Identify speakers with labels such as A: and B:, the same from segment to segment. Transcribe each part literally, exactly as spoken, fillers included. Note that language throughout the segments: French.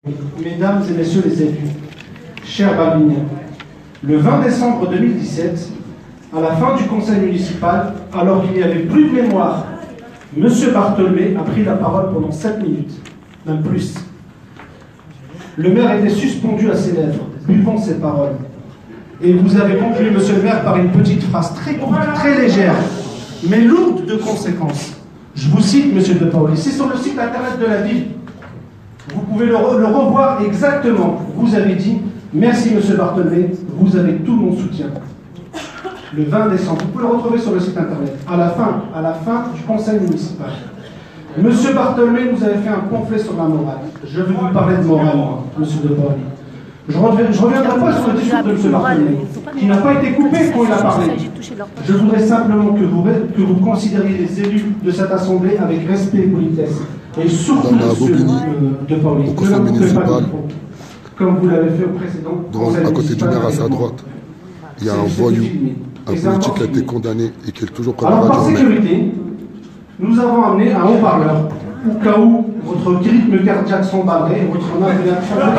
A: Mesdames et messieurs les élus, chers Balbiniens, le vingt décembre deux mille dix-sept, à la fin du conseil municipal, alors qu'il n'y avait plus de mémoire, M. Bartholmé a pris la parole pendant sept minutes, même plus. Le maire était suspendu à ses lèvres, buvant ses paroles. Et vous avez conclu, monsieur le maire, par une petite phrase très courte, très légère, mais lourde de conséquences. Je vous cite, monsieur De Paoli, c'est sur le site internet de la ville. Vous pouvez le, re le revoir exactement. Vous avez dit, merci monsieur Bartholmé, vous avez tout mon soutien. Le vingt décembre, vous pouvez le retrouver sur le site internet, à la fin, à la fin du conseil municipal. Monsieur Bartholmé nous avait fait un pamphlet sur la morale. Je vais vous parler de morale, moi, monsieur De Paoli. Je ne reviendrai pas sur le discours de monsieur Bartholmé, qui n'a pas été coupé quand il a parlé. Je voudrais simplement que vous, que vous considériez les élus de cette assemblée avec respect et politesse. Et surtout, monsieur euh, De Paoli,
B: au conseil municipal,
A: comme vous l'avez fait au précédent.
B: Donc, à côté du maire, à sa droite, il y a un voyou, un politique qui a été condamné et qui est toujours prêt à
A: Alors, par
B: du
A: sécurité, nous avons amené un haut-parleur, au cas où votre rythme cardiaque s'emballerait et votre main venait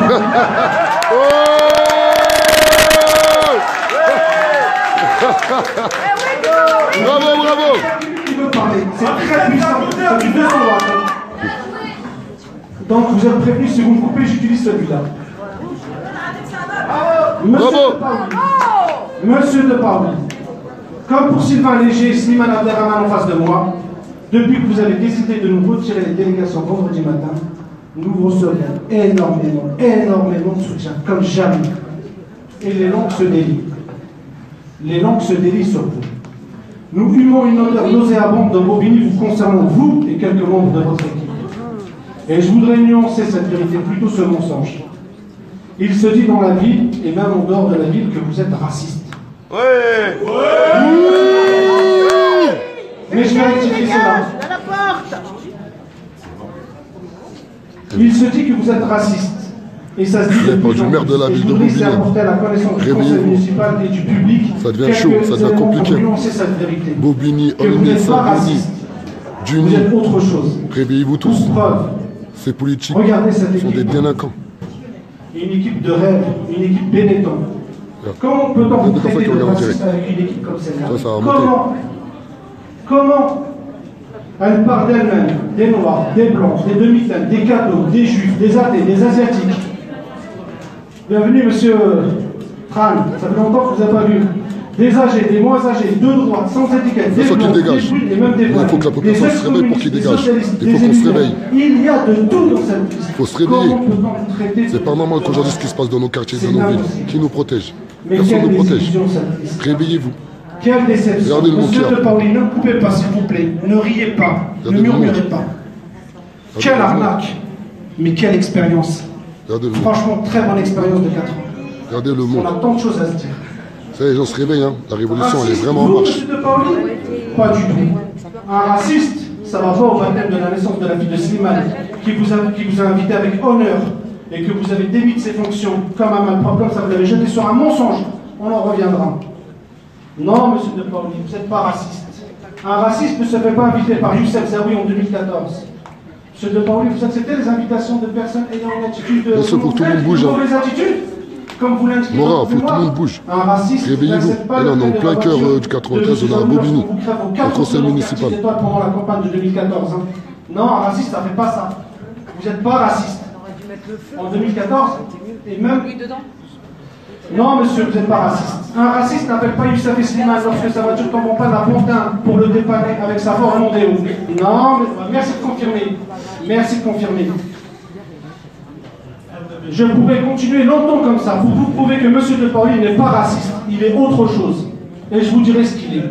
B: Bravo, bravo.
A: C'est très puissant, c'est du deux cents watts. Donc vous êtes prévenu, si vous me coupez, j'utilise celui-là. Monsieur De Paoli, Monsieur De Paoli, comme pour Sylvain Léger et Slimane Abderrahmane en face de moi, depuis que vous avez décidé de nous retirer les délégations vendredi matin, nous recevons énormément, énormément de soutien, comme jamais. Et les langues se délient. Les langues se délient sur vous. Nous humons une odeur nauséabonde dans Bobigny vous concernant, vous et quelques membres de votre équipe. Et je voudrais nuancer cette vérité, plutôt ce mensonge. Il se dit dans la ville, et même en dehors de la ville, que vous êtes raciste.
C: Ouais,
A: ouais. Mais je vais rectifier cela. Il se dit que vous êtes raciste. Et ça se dit depuis
B: du maire de la ville de Bobigny.
A: Apporter à la connaissance du conseil municipal et du public.
B: Ça devient chaud, ça devient compliqué.
A: Cette vérité.
B: Bobigny,
A: Olney, Sabini,
B: Duny.
A: Vous êtes autre chose.
B: Réveillez-vous tous.
A: Preuve.
B: Ces politiques
A: Regardez cette équipe.
B: sont des délinquants.
A: Une équipe de rêve, une équipe Benetton. Yeah. Comment peut-on vous traiter de raciste avec une équipe comme celle-là? Comment Comment Elle parle d'elle-même, des noirs, des blancs, des demi-teintes, des cathos, des juifs, des athées, des asiatiques. Bienvenue, monsieur Tran. Ça fait longtemps que vous n'avez pas vu. Des âgés, des moins âgés, de droite, sans étiquette, des blancs, des bruts et même des
B: Il faut que la population se réveille pour qu'il dégage. Il faut qu'on se réveille.
A: Il y a de tout dans cette liste.
B: Il faut se réveiller. C'est pas normal qu'aujourd'hui ce qui se passe dans nos quartiers, dans nos villes. Qui nous protège? Personne ne nous protège. Réveillez-vous.
A: Quelle déception.
B: Regardez le
A: Monsieur De Paoli, ne coupez pas s'il vous plaît. Ne riez pas. Ne murmurez pas. Quelle arnaque. Mais quelle expérience. Franchement, très bonne expérience de quatre ans.
B: Regardez le monde.
A: On a tant de choses à se dire.
B: Ça, les gens se réveillent, hein. La révolution,
A: raciste,
B: elle est vraiment en
A: vous,
B: marche.
A: monsieur De Paoli? Pas du tout. Un raciste, ça va pas au baptême de la naissance de la fille de Slimane, qui vous a, qui vous a invité avec honneur et que vous avez démis de ses fonctions comme un malpropre, ça vous l'avez jeté sur un mensonge. On en reviendra. Non, monsieur De Paoli, vous n'êtes pas raciste. Un raciste ne se fait pas inviter par Youssef Zaoui en deux mille quatorze. Monsieur De Paoli, vous acceptez les invitations de personnes ayant une attitude de mauvaise attitude? Comme vous l'indiquez.
B: Mora, il faut que tout le monde bouge.
A: Un raciste.
B: Réveillez-vous. Et là, on est en plein cœur euh, du quatre-vingt-treize, on est à Bobigny, au conseil municipal.
A: Pendant la campagne de deux mille quatorze. Hein. Non, un raciste, ça ne fait pas ça. Vous n'êtes pas raciste. En deux mille quatorze, et même. Non, monsieur, vous n'êtes pas raciste. Un raciste n'appelle pas Youssef Slimane lorsque sa voiture tombe en panne à Pontin pour le dépanner avec sa Ford Mondeo. Non, mais merci de confirmer. Merci de confirmer. Je pourrais continuer longtemps comme ça pour vous prouver que monsieur De Paoli n'est pas raciste, il est autre chose. Et je vous dirai ce qu'il est.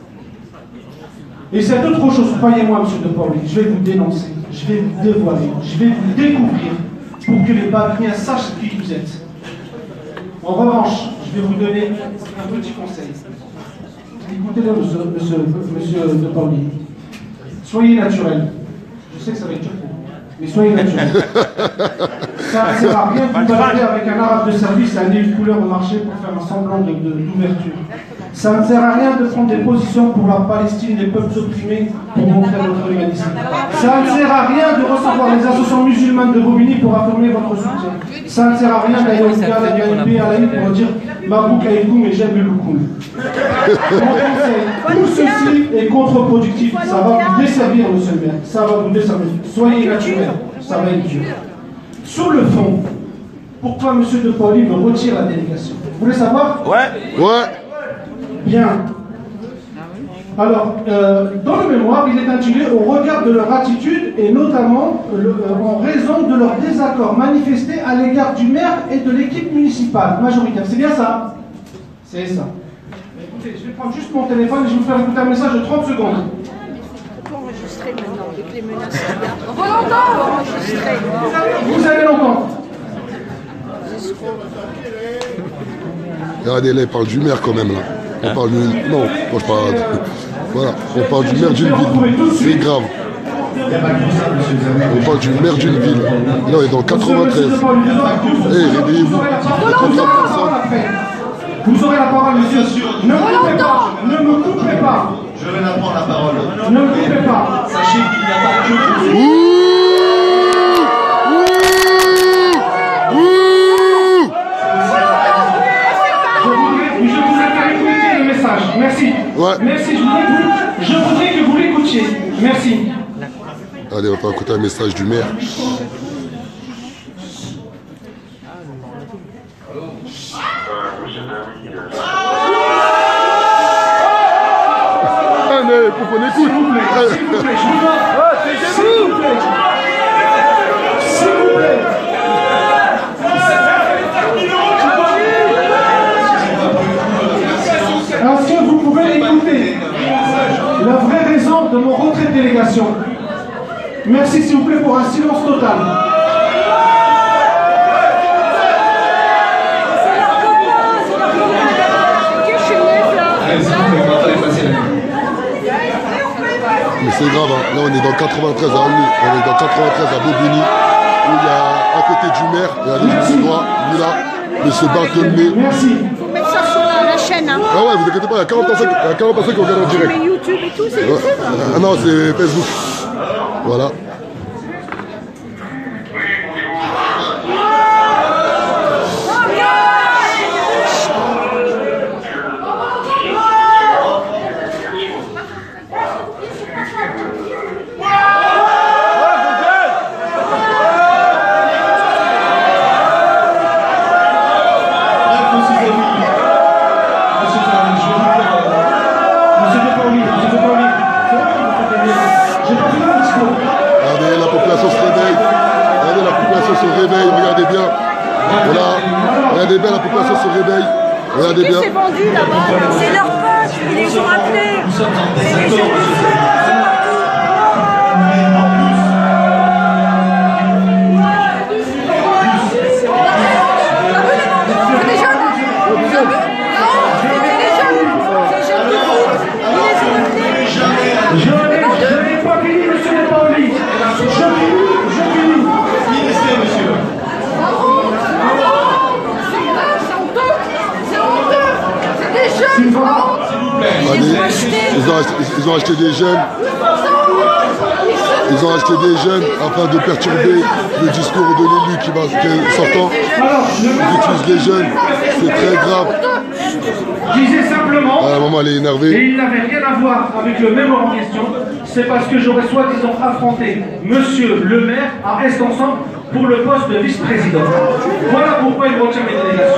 A: Et cette autre chose, croyez-moi, monsieur De Paoli, je vais vous dénoncer, je vais vous dévoiler, je vais vous découvrir pour que les Balbiniens sachent qui vous êtes. En revanche, je vais vous donner un petit conseil. Écoutez-le, monsieur, monsieur, monsieur De Paoli. Soyez naturel. Je sais que ça va être dur pour vous, mais soyez naturel. Ça ne sert à rien de vous balader avec un arabe de service à un nez de couleur au marché pour faire un semblant d'ouverture. Ça ne sert à rien de prendre des positions pour la Palestine, les peuples opprimés, pour montrer votre humanisme. Ça ne sert à rien de recevoir les associations musulmanes de Bobigny pour affirmer votre soutien. Ça ne sert à rien d'aller au cas de la N B à la ligne pour dire Mabouk Aïkoum et j'aime le loukoum. Mon conseil, tout ceci est contre-productif. Ça va vous desservir, monsieur le maire. Ça va vous desservir. Soyez naturel. Ça va être dur. Sur le fond, pourquoi M. De Pauli me retire la délégation? Vous voulez savoir?
B: Ouais. Ouais.
A: Bien. Alors, euh, dans le mémoire, il est intitulé au regard de leur attitude et notamment le, euh, en raison de leur désaccord manifesté à l'égard du maire et de l'équipe municipale majoritaire. C'est bien ça? C'est ça. Écoutez, je vais prendre juste mon téléphone et je vais vous faire écouter un message de trente secondes.
C: On peut enregistrer maintenant avec les menaces. On va l'entendre enregistrer.
A: Vous allez l'entendre.
B: Regardez, là, il parle du maire quand même, là. On parle du... Non, moi je parle... Voilà, on parle du maire d'une ville. C'est grave. On parle du maire d'une ville. Là, on est dans quatre-vingt-treize. Hé, hey, réveillez-vous.
A: Vous aurez la parole, monsieur. Ne me coupez pas. Ne me coupez pas.
D: Je vais la prendre la parole.
A: Ne me coupez pas.
D: Sachez qu'il n'y a pas que vous.
A: Merci.
B: Ouais.
A: Merci, je voudrais, que vous, je voudrais que vous l'écoutiez. Merci.
B: Allez, on va écouter un message du maire. Allez, pour qu'on écoute.
A: S'il vous plaît, s'il vous plaît, je vous demande. S'il vous plaît. S'il vous plaît. Est-ce que vous pouvez écouter la vraie raison de mon retrait de délégation? Merci s'il vous plaît pour un silence total.
B: Mais c'est grave, hein. Là on est dans quatre-vingt-treize à Alni, on est dans quatre-vingt-treize à Bobigny, où il y a à côté du maire, il y a les gens droits, lui là, monsieur Barthelmé.
A: Merci.
C: Faut mettre ça sur la, la chaîne. Hein.
B: Ah ouais, vous inquiétez pas, il y a quarante personnes qui regardent en direct.
C: Mais YouTube et tout, c'est
B: Ouais.
C: YouTube.
B: Ah non, c'est Facebook. Voilà. Regardez, la population se réveille. Regardez, la population se réveille. Regardez bien. Voilà. Regardez bien, la population se réveille. Regardez bien.
C: C'est vendu là-bas. C'est leur poche. Ils les ont appelés. C'est les gens du feu.
B: Ils ont, acheté, ils ont acheté des jeunes. Ils ont acheté des jeunes afin de perturber le discours de l'élu qui, va, qui est sortant. Ils utilisent des jeunes. C'est très grave.
A: Je disais simplement,
B: ah, la maman elle est énervée.
A: Et il n'avait rien à voir avec le mémoire en question. C'est parce que j'aurais soi-disant affronté monsieur le maire à Est Ensemble pour le poste de vice-président. Voilà pourquoi il retire mes délégations.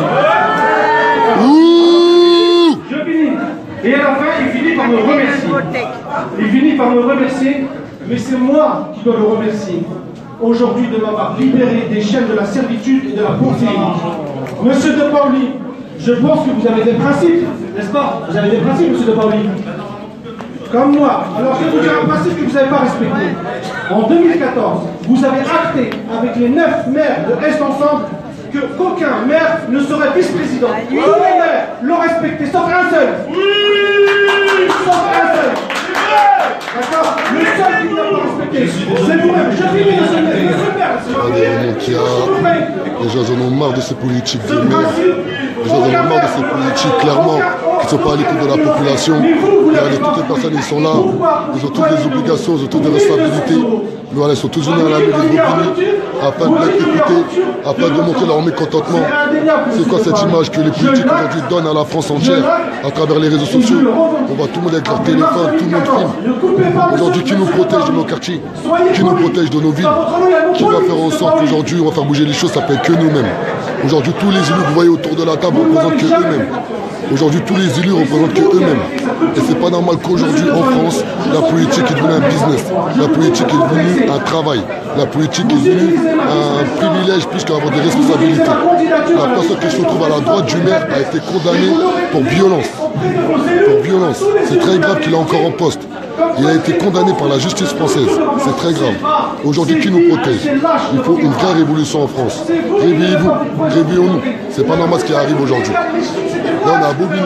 B: Ouh.
A: Je finis. Et à la fin, il finit par me remercier. Il finit par me remercier, mais c'est moi qui dois le remercier. Aujourd'hui, de m'avoir libéré des chaînes de la servitude et de la pensée. Monsieur De Pauli, je pense que vous avez des principes, n'est-ce pas? Vous avez des principes, monsieur De Pauli. Comme moi. Alors, je vais vous dire un principe que vous n'avez pas respecté. En deux mille quatorze, vous avez acté avec les neuf maires de Est Ensemble que qu'aucun maire ne serait vice-président. Tous les maires l'ont respecté, sauf un seul. Oui, sauf un seul. D'accord? Le seul qui n'a pas respecté, c'est vous-même. Je finis, monsieur le maire.
B: Regardez, mon Kia. Les gens en ont marre de ces politiques de maire. Les gens en ont marre de ces politiques, clairement, qui ne sont pas à l'écoute de la population. Regardez, toutes les personnes, ils sont là. Ils ont toutes des obligations, ils ont toutes des responsabilités. Voilà, ils sont tous venus à la mairie de Bobigny. afin de l'écouter, afin de montrer leur mécontentement. C'est quoi cette image que les politiques aujourd'hui donnent à la France entière à travers les réseaux sociaux? On voit tout le monde avec leur téléphone, tout le monde filme. Aujourd'hui, qui nous protège de nos quartiers, qui nous protège de nos villes, qui va faire en sorte qu'aujourd'hui on va faire bouger les choses, ça peut être que nous-mêmes. Aujourd'hui, tous les élus que vous voyez autour de la table représentent que eux-mêmes. Aujourd'hui, tous les élus représentent que eux-mêmes. Et c'est pas normal qu'aujourd'hui, en France, la politique est devenue un business. La politique est devenue un travail. La politique est devenue un privilège plus qu'avoir des responsabilités. La personne qui se trouve à la droite du maire a été condamnée pour violence. Pour violence. C'est très grave qu'il est encore en poste. Il a été condamné par la justice française. C'est très grave. Aujourd'hui, qui nous protège? Il faut une vraie révolution en France. Réveillez-vous, réveillons-nous. C'est pas normal ce qui arrive aujourd'hui. Là, on est à Bobigny.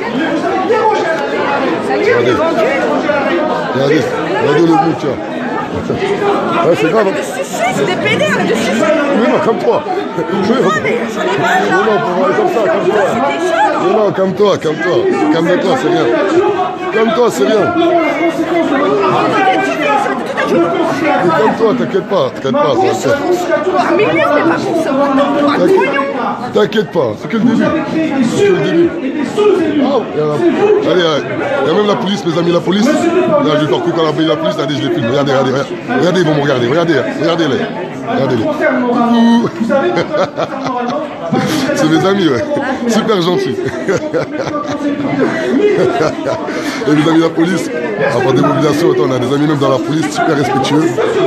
B: Regardez. Regardez. Regardez le bouc, ouais, c'est grave.
C: C'est des pédales, de sucer.
B: Mais non, comme toi. Non, non, pour aller comme ça, comme toi. Non, non, comme toi, comme toi. Calme-toi, c'est rien. Comme toi, c'est rien. Mais comme toi, t'inquiète pas, t'inquiète pas, ça va faire.
C: Millions, mais pas pour ça.
B: T'inquiète pas, c'est que le début. C'est que le début. Ah, il y a la... Allez, il y a même la police, mes amis, la police. Là, je vais faire coucou à la police, la police, regardez, je les filme. Regardez, regardez, regardez, regardez, ils vont me regarder, regardez, regardez-les. Regardez-les. C'est mes amis, ouais. Super gentils. Et mes amis de la police, après des mobilisations, on a des amis même dans la police, super respectueux.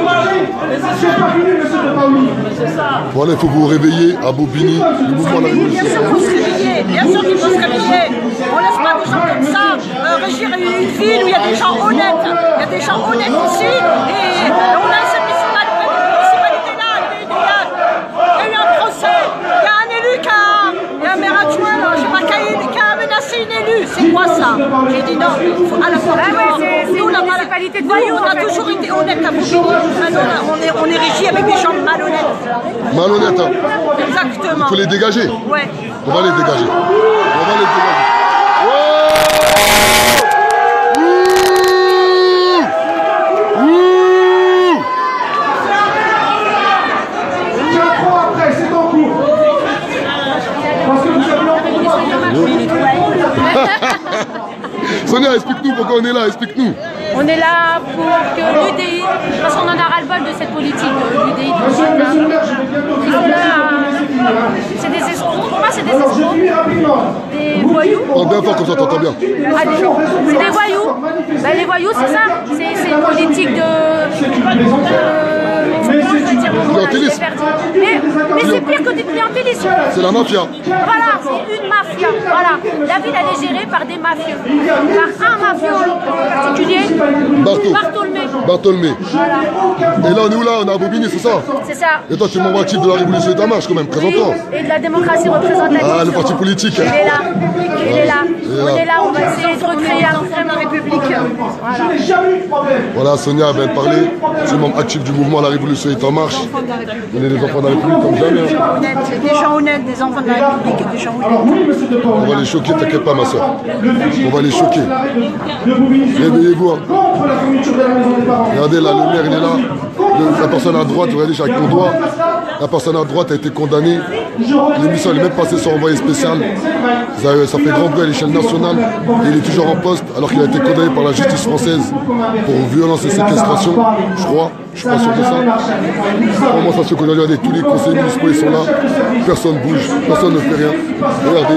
B: Voilà, il faut vous réveiller à Bobigny, le mouvement de la révolution.
C: Bien sûr qu'il faut se réveiller, bien sûr qu'il faut se réveiller. On ne laisse pas des gens comme ça euh, régir une ville où il y a des gens honnêtes. Il y a des gens honnêtes ici et on a un service là, le municipalité là, il y a eu un procès, il y a un élu qui a, il y a un maire adjoint, là, je sais pas, qui a, qui a menacé une élue. C'est quoi ça? J'ai dit non, à la porte dehors. Nous, la municipalité de Voyou, on a toujours été honnête à Bobigny. Maintenant, on est, on est régi avec des gens malhonnêtes.
B: Malhonnêtes, hein?
C: Exactement.
B: Il faut les dégager.
C: Ouais.
B: On va les dégager. On va les dégager. Sonia, explique-nous pourquoi on est là, explique-nous.
E: On est là pour que l'U D I, parce qu'on en a ras-le-bol de cette politique, l'U D I, c'est des escrocs, pour moi c'est des escrocs, des voyous.
B: On bien fort comme ça, t'entends bien.
E: Ah, des, c'est des voyous, ben, les voyous c'est ça, c'est une politique de... de
B: clientélisme.
E: Mais, mais c'est pire que du clientélisme.
B: C'est la mafia.
E: Voilà, c'est une mafia. Voilà. La ville elle est gérée par des mafieux. Par un mafieux en particulier,
B: Bartol.
E: Bartholmé.
B: Bartholmé.
E: Voilà.
B: Et là on est où là? On est à Bobigny, c'est ça?
E: C'est ça.
B: Et toi tu es membre actif de la Révolution et ta marche quand même, présente-toi.
E: Et de la démocratie représentative.
B: Ah, le parti politique.
E: Il est là. Il est là. On est là, on va essayer de recréer un vraiment république. Voilà.
B: Voilà, Sonia vient de parler. Je suis membre actif du mouvement La Révolution est en marche. On est des enfants de la République comme jamais.
C: Des gens honnêtes, des enfants de la République et des gens honnêtes.
B: On va les choquer, t'inquiète pas ma soeur. On va les choquer. Réveillez-vous. Hein. Regardez là, le maire il est là. Le, la personne à droite, regardez avec mon doigt. La personne à droite a été condamnée. L'émission elle est même passée sur envoyé spécial. Ça, ça fait grand bruit à l'échelle nationale. Et il est toujours en poste alors qu'il a été condamné par la justice française pour violence et séquestration. Je crois. Je suis pas sûr de ça. Comment ça se fait qu'aujourd'hui, regardez, tous les conseillers municipaux ils sont là. Personne ne bouge. Personne ne fait rien. Regardez.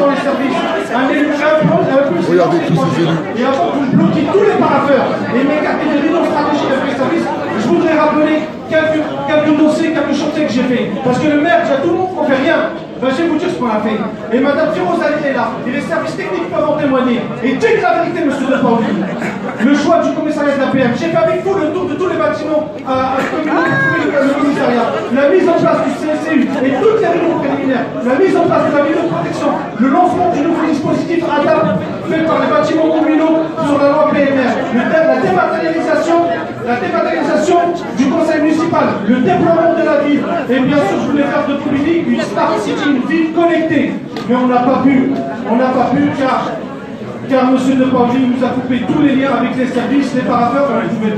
B: Regardez tous ces élus.
A: Et avant que je bloque tous les paraffeurs et m'écarter de nos stratégies de service, je voudrais rappeler quelques, quelques dossiers, quelques chantiers que j'ai fait. Parce que le maire dit à tout le monde qu'on ne fait rien. Ben, je vais vous dire ce qu'on a fait. Et Madame Firozali est là. Et les services techniques peuvent en témoigner. Et dites la vérité, monsieur de Pauli. Le choix du commissariat de la P M. J'ai fait avec vous le tour de tous les bâtiments à, à, à, le commissariat. La mise en place du C S U et toutes les réunions préliminaires. La mise en place de la vidéo de protection. Le lancement du nouveau dispositif ADAP fait par les bâtiments communaux sur la loi P M R. Le, la dématérialisation, la dématérialisation du conseil municipal. Le déploiement de la ville. Et bien sûr, je voulais faire de Bobigny une Smart City, une ville connectée. Mais on n'a pas pu. On n'a pas pu car, car M. de Pauli nous a coupé tous les liens avec les services, les paraffeurs, on ne pouvait pas.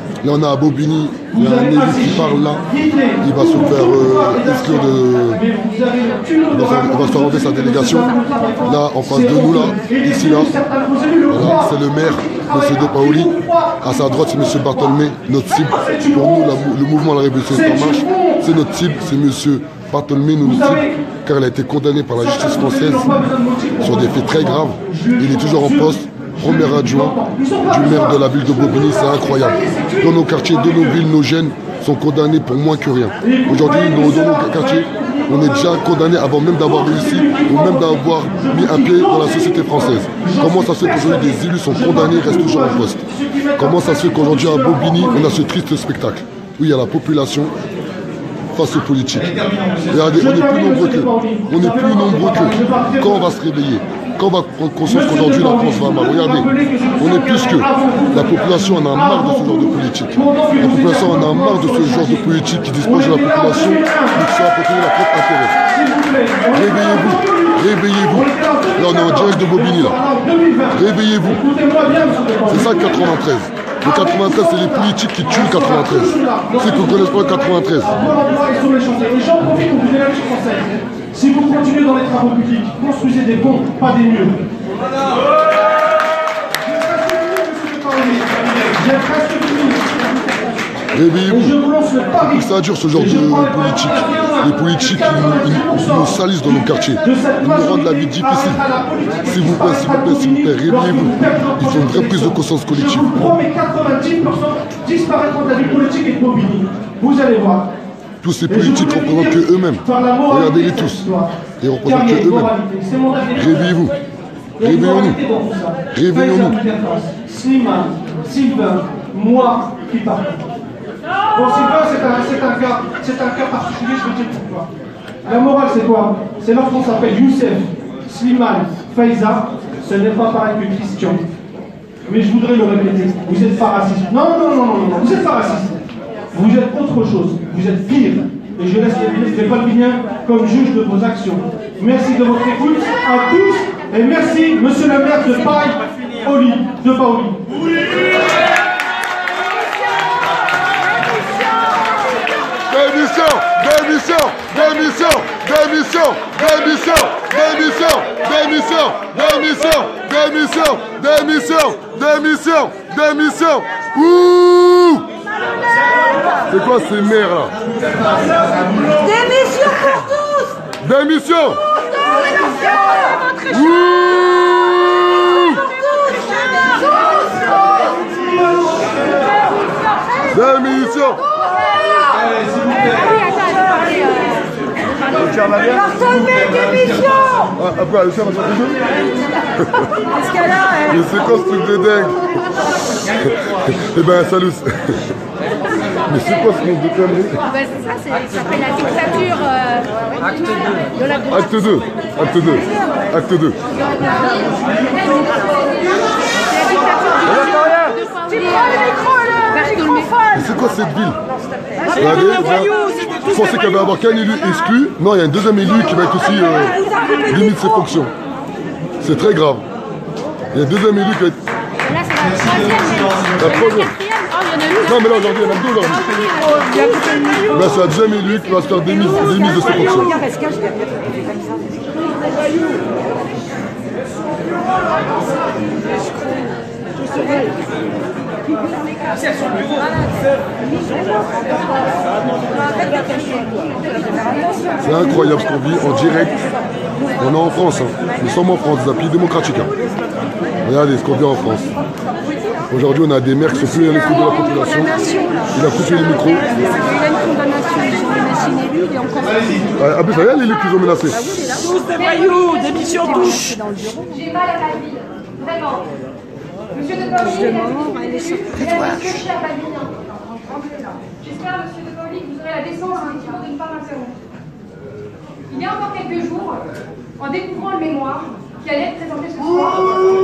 B: Là, on a à Bobigny, il y a un élu qui parle là. Il va se faire euh, exclure de. Il va, faire, il va se faire enlever sa délégation. Là, en face de nous, là, ici, là, voilà, c'est le maire, M. De Paoli. À sa droite, c'est M. Bartholomé, notre cible. Pour nous, la, le mouvement La Révolution est en marche. C'est notre cible, c'est M. Bartholomé, notre cible, car il a été condamné par la justice française sur des faits très graves. Il est toujours en poste. Premier adjoint du maire de la ville de Bobigny, c'est incroyable. Dans nos quartiers, dans nos villes, nos jeunes sont condamnés pour moins que rien. Aujourd'hui, dans nos quartiers, on est déjà condamnés avant même d'avoir réussi ou même d'avoir mis un pied dans la société française. Comment ça se fait qu'aujourd'hui des élus sont condamnés et restent toujours en poste? Comment ça se fait qu'aujourd'hui à Bobigny, on a ce triste spectacle où il y a la population face aux politiques? Regardez, on est plus nombreux qu'eux. On est plus nombreux qu'eux. Quand on va se réveiller? Quand on va prendre conscience qu'aujourd'hui la France va mal? Regardez, on est plus que. La population en a marre de ce genre de politique. La population en a marre de ce genre de politique qui dispose de la population mais qui soit apporter leur propre intérêt. Réveillez-vous, réveillez-vous. Là on est en direct de Bobigny là. Réveillez-vous. C'est ça le quatre-vingt-treize. Le quatre-vingt-treize, c'est les politiques qui tuent le quatre-vingt-treize. Ceux qui ne connaissent pas le quatre-vingt-treize.
A: Si vous continuez dans les travaux publics, construisez des ponts, pas des murs.
B: Réveillez-vous. Pour que ça dure ce genre de politique. Les politiques, ils, ils, ils nous salissent dans nos quartiers. Ils nous rendent la vie difficile. S'il vous plaît, s'il vous plaît, s'il vous plaît, réveillez-vous. Il faut une vraie prise de conscience collective.
A: Je vous promets quatre-vingt-dix pour cent disparaîtront de la vie politique et de Bobigny. Vous allez voir.
B: Tous ces politiques ne représentent que eux-mêmes. Regardez-les tous. Ils ne représentent que eux-mêmes. Réveillez-vous. Réveillons-nous. Réveillons-nous.
A: Slimane, Sylvain, moi qui parle. Bon, Sylvain, c'est un, un, cas, un cas particulier, je vais dire pourquoi. La morale, c'est quoi? C'est lorsqu'on s'appelle Youssef, Slimane, Faiza, ce n'est pas pareil que Christian. Mais je voudrais le répéter. Vous n'êtes pas raciste. Non, non, non, non, non, vous n'êtes pas raciste. Vous êtes autre chose, vous êtes pire. Et je laisse les Balbiniens comme juge de vos actions. Merci de votre écoute à tous. Et merci, monsieur le maire de Paoli. De Paoli.
B: Démission, démission, démission, démission, démission, démission, démission, démission, démission, démission, démission, démission. Ouh! C'est quoi ces maires là?
C: Démission pour tous.
B: Démission.
C: Démission.
B: Démission.
D: Allez, s'il vous plaît.
C: Bartholomé, démission.
B: Ah, après, elle va sortir du jeu.
C: Qu'est-ce qu'elle a?
B: Mais c'est quoi ce truc de dingue? Eh ben, salut. Mais c'est quoi ce nom de conneries?
E: Ben, c'est ça, ça s'appelle la dictature euh, acte deux. De la droite.
B: Acte deux. Acte deux. Acte deux.
E: C'est la dictature du
B: Mais c'est quoi cette ville? Regardez, je pensais qu'il y avait avoir qu'un élu exclu. Non, il y a un deuxième élu qui va être aussi euh, limite ses fonctions. C'est très grave. Il y a un deuxième élu qui va être...
E: Là, c'est la troisième.
B: La première. Non, mais là, aujourd'hui, il y en a deux aujourd'hui. Là, c'est la deuxième élu qui va se faire démise de ses fonctions. C'est incroyable ce qu'on vit en direct. On est en France, hein. Nous sommes en France, des pays démocratiques. Hein. Regardez ce qu'on vit en France. Aujourd'hui, on a des maires qui sont plus à l'écoute de la population. Il a coupé les micros.
E: Il y a une condamnation, ils ont menacé une élue, il est encore...
B: Ah, plus, il y a les élus qui ont menacé.
C: Tous des voyous, démission touche.
E: J'ai mal à la ville, vraiment. Monsieur de Paoli, monsieur cher Balbinien. J'espère, monsieur de Paoli, que vous aurez la décence effectivement de ne pas m'interrompre. Il y a encore quelques jours, en découvrant le mémoire qui allait être présenté ce soir,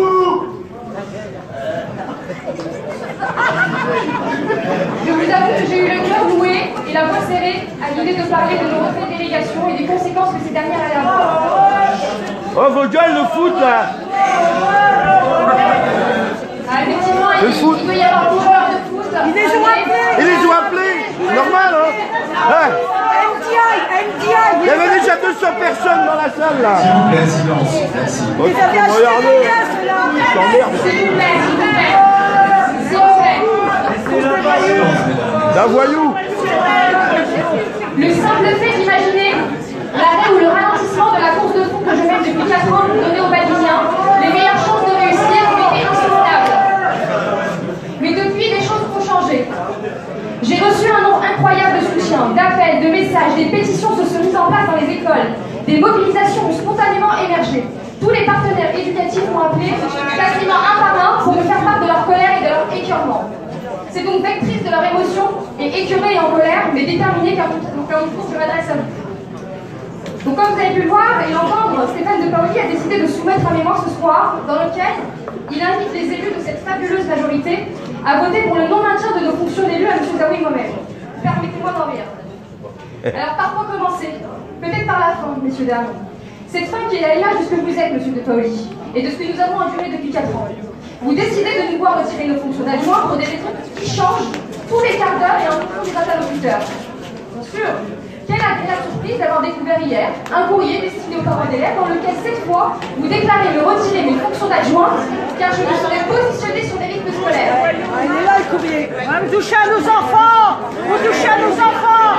E: je vous avoue que j'ai eu le cœur noué et la voix serrée à l'idée de parler de nos retraites délégations et des conséquences que ces dernières allaient avoir.
F: Oh, vos gueules, le foot, là!
E: Ah, effectivement, il, il peut y avoir horreur de foot.
C: Ils les ont
F: Ils les ont appelés. Normal, hein? Ouais. Il y avait déjà deux cents personnes dans la salle, là.
D: S'il vous plaît, silence. Merci.
F: Oh, regardez. Je t'emmerde.
E: S'il vous plaît, s'il vous plaît. S'il vous plaît.
D: Silence, mesdames.
F: D'un voyou.
E: Le simple fait d'imaginer l'arrêt ou le ralentissement de la course de fond que je mène depuis quatre ans pour donner aux Babyloniens les meilleures chances de réussir ont été insoutenables. Mais depuis, les choses ont changé. J'ai reçu un nombre incroyable de soutiens, d'appels, de messages, des pétitions se sont mises en place dans les écoles, des mobilisations ont spontanément émergé. Tous les partenaires éducatifs m'ont appelé quasiment un par un pour me faire part de leur colère et de leur écœurement. C'est donc vectrice de leur émotion et écœurée et en colère, mais déterminée car comme je m'adresse à vous. Donc comme vous avez pu le voir et l'entendre, Stéphane de Paoli a décidé de soumettre un mémoire ce soir dans lequel il invite les élus de cette fabuleuse majorité à voter pour le non-maintien de nos fonctions d'élus à M. Zawi et moi-même. Permettez-moi d'en rire. Alors par quoi commencer? Peut-être par la fin, messieurs, dames. Cette fin qui est à l'image de ce que vous êtes, M. de Paoli, et de ce que nous avons enduré depuis quatre ans. Vous décidez de nous voir retirer nos fonctions d'adjoint pour des raisons qui changent tous les quarts d'heure et en fonction des interlocuteurs. Bien sûr. Quelle agréable surprise d'avoir découvert hier un courrier destiné aux parents d'élèves dans lequel, cette fois, vous déclarez me retirer mes fonctions d'adjoint car je me serais positionné sur des rythmes scolaires.
C: Il est là le courrier. Vous touchez à nos enfants. Vous touchez à nos enfants.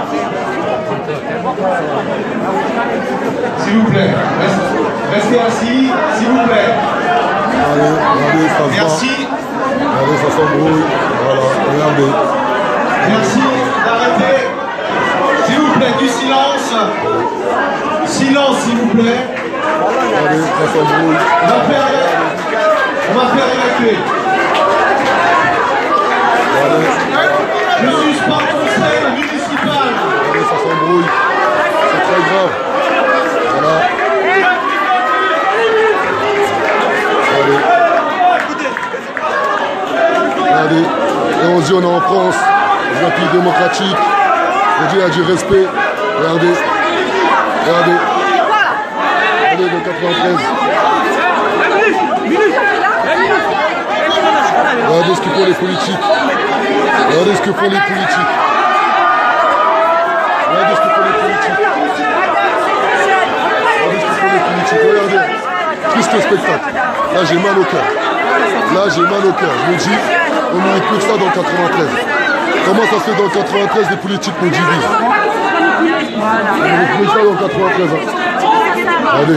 D: S'il vous plaît, restez, restez assis, s'il vous plaît.
B: Allez, regardez, ça se
D: Merci.
B: va. Regardez, ça s'embrouille. Voilà, regardez.
D: Merci d'arrêter. S'il vous plaît, du silence. Silence, s'il vous plaît.
B: Regardez, ça s'embrouille.
D: On va faire, on va faire évacuer.
B: Regardez,
D: Je suspends le conseil municipal.
B: regardez, ça s'embrouille. C'est très grave. Voilà. Regardez. Regardez. Et on dit on est en France, un pays démocratique. On dit il y a du respect. Regardez. Regardez. Regardez de quatre-vingt-treize. Regardez ce que font les politiques. Regardez ce que font les politiques. Regardez ce que font les politiques. Regardez ce que font les politiques. Regardez. Triste spectacle. Là j'ai mal au cœur. Là j'ai mal au cœur. Je me dis, on ne mérite plus que ça dans le quatre-vingt-treize. Comment ça se fait dans le quatre-vingt-treize les politiques nous divisent? On ne mérite plus que ça dans le quatre-vingt-treize. Hein. Regardez.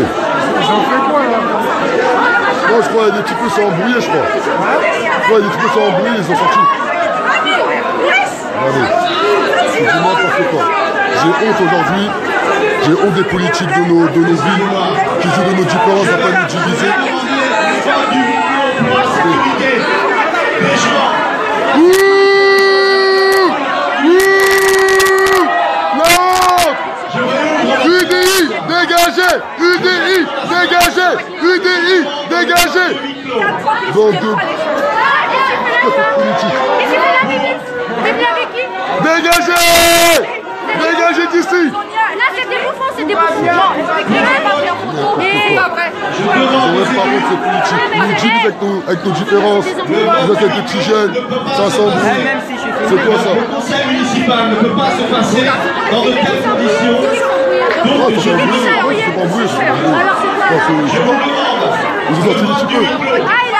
B: Moi je crois qu'il y a des petits peu sont embrouillés, je crois. Je crois qu'il y a des petits peu sont embrouillés, ils sont sortis. Regardez. C'est du n'importe quoi. J'ai honte aujourd'hui. J'ai honte des politiques de nos, de nos villes qui jouent de nos différences à pas nous diviser. U D I, dégagez! U D I, dégagez! U D I, dégagez! Donc, de... Dégagez! Dégagez d'ici!
C: Là, c'est des bouffons, c'est des bouffons. C'est pas vrai.
D: Je demande
B: reste par contre ces politiques. Ils nous divisent avec nos, avec nos différences. Vous êtes des petits jeunes, ça s'embrouille. C'est quoi ça?
D: Le conseil municipal ne peut pas se passer dans de telles conditions.
B: Oh, c'est pas embrouillé, c'est pas embrouillé.
C: Alors, c'est quoi?
B: Je vous demande. Ils ont sorti un petit peu.